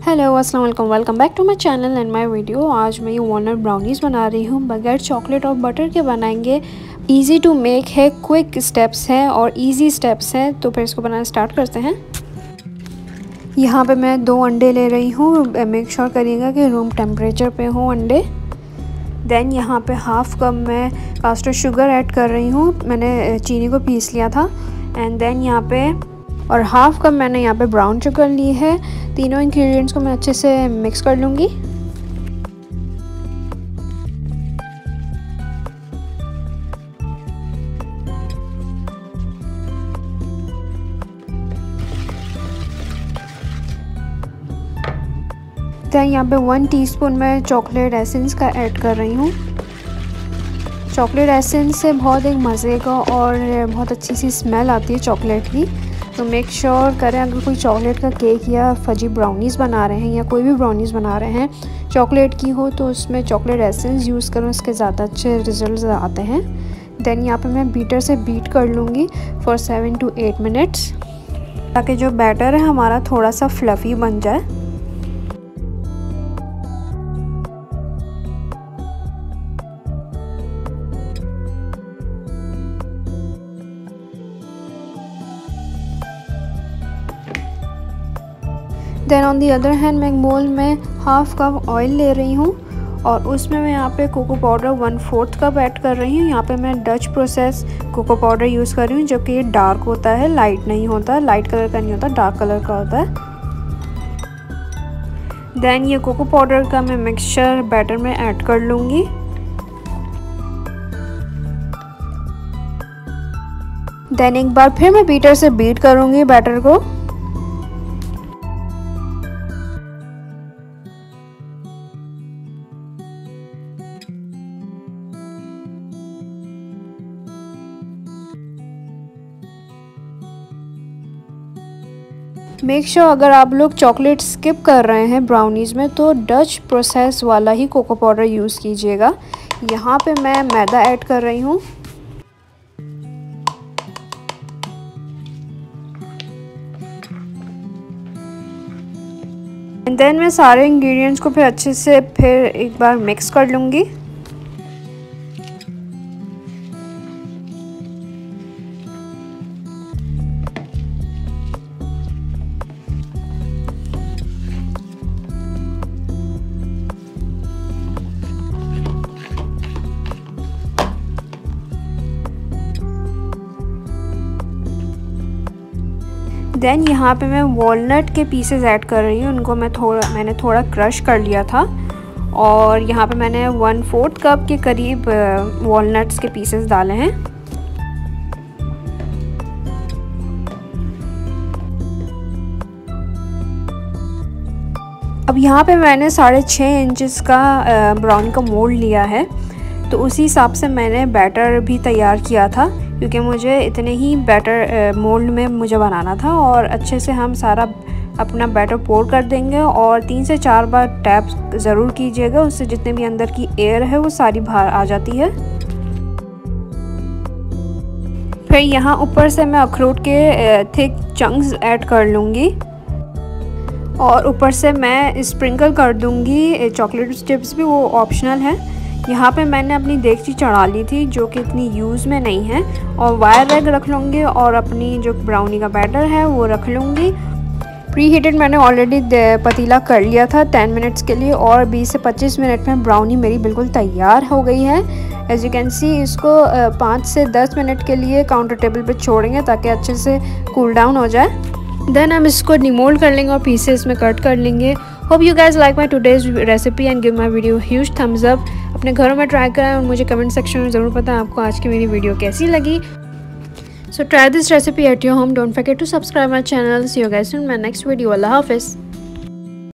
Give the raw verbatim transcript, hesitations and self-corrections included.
Hello अस्सलाम वालेकुम, welcome back to my channel and my video. आज मैं ये वॉलनट ब्राउनीज़ बना रही हूँ। बगैर चॉकलेट और बटर के बनाएंगे। इजी टू मेक है, क्विक स्टेप्स हैं और इजी स्टेप्स हैं। तो फिर इसको बनाना स्टार्ट करते हैं। यहाँ पे मैं दो अंडे ले रही हूँ। मेक श्योर करिएगा कि रूम टेम्परेचर पे हो अंडे। देन यहाँ पे हाफ़ कप मैं कास्टर शुगर ऐड कर रही हूँ। मैंने चीनी को पीस लिया था। एंड देन यहाँ पे और हाफ़ कप मैंने यहाँ पे ब्राउन शुगर ली है। तीनों इंग्रेडिएंट्स को मैं अच्छे से मिक्स कर लूँगी। देन यहाँ पे वन टीस्पून मैं चॉकलेट एसेंस का ऐड कर रही हूँ। चॉकलेट एसेंस से बहुत एक मज़े का और बहुत अच्छी सी स्मेल आती है चॉकलेट की। तो मेक श्योर sure करें, अगर कोई चॉकलेट का केक या फजी ब्राउनीज़ बना रहे हैं या कोई भी ब्राउनीज़ बना रहे हैं चॉकलेट की हो, तो उसमें चॉकलेट एसेंस यूज़ करें, उसके ज़्यादा अच्छे रिजल्ट्स आते हैं। देन यहाँ पे मैं बीटर से बीट कर लूँगी for seven to eight minutes, ताकि जो बैटर है हमारा थोड़ा सा फ्लफ़ी बन जाए। Then on the other hand मैं एक बोल में हाफ़ कप ऑयल ले रही हूँ और उसमें मैं यहाँ पे cocoa powder one fourth cup add कर रही हूँ। यहाँ पे मैं Dutch process cocoa powder use कर रही हूँ, जो कि डार्क होता है, लाइट नहीं होता, लाइट कलर का नहीं होता, डार्क कलर का होता है। देन ये कोको पाउडर का मैं मिक्सचर बैटर में ऐड कर लूँगी। देन एक बार फिर मैं बीटर से बीट करूँगी बैटर को। मेक श्योर अगर आप लोग चॉकलेट स्किप कर रहे हैं ब्राउनीज़ में, तो डच प्रोसेस वाला ही कोको पाउडर यूज़ कीजिएगा। यहाँ पे मैं मैदा ऐड कर रही हूँ। एंड देन मैं सारे इंग्रेडिएंट्स को फिर अच्छे से फिर एक बार मिक्स कर लूँगी। देन यहाँ पे मैं वॉलनट के पीसेस ऐड कर रही हूँ। उनको मैं थोड़ा मैंने थोड़ा क्रश कर लिया था और यहाँ पे मैंने वन फोर्थ कप के करीब वॉलनट्स के पीसेस डाले हैं। अब यहाँ पे मैंने साढ़े छः इंचज़ का ब्राउन का मोल्ड लिया है, तो उसी हिसाब से मैंने बैटर भी तैयार किया था, क्योंकि मुझे इतने ही बैटर मोल्ड में मुझे बनाना था। और अच्छे से हम सारा अपना बैटर पोर कर देंगे और तीन से चार बार टैप ज़रूर कीजिएगा, उससे जितने भी अंदर की एयर है वो सारी बाहर आ जाती है। फिर यहाँ ऊपर से मैं अखरोट के थिक चंक्स ऐड कर लूँगी और ऊपर से मैं स्प्रिंकल कर दूँगी चॉकलेट चिप्स भी, वो ऑप्शनल है। यहाँ पे मैंने अपनी देगची चढ़ा ली थी, जो कि इतनी यूज़ में नहीं है, और वायर रैग रख लूँगी और अपनी जो ब्राउनी का बैटर है वो रख लूँगी। प्री हीटेड मैंने ऑलरेडी पतीला कर लिया था टेन मिनट्स के लिए, और बीस से पच्चीस मिनट में ब्राउनी मेरी बिल्कुल तैयार हो गई है। एज यू कैन सी, इसको पाँच से दस मिनट के लिए काउंटर टेबल पे छोड़ेंगे ताकि अच्छे से कूल डाउन हो जाए। देन हम इसको डिमोल्ड कर लेंगे और पीसेस में कट कर लेंगे। Hope you guys like my today's recipe and give my video huge thumbs up. अपने घरों में ट्राई कराएं और मुझे कमेंट सेक्शन में ज़रूर बताएं आपको आज की मेरी वीडियो कैसी लगी। So try this recipe at your home. Don't forget to subscribe my channel. See you guys in my next video. अल्लाह हाफिज़।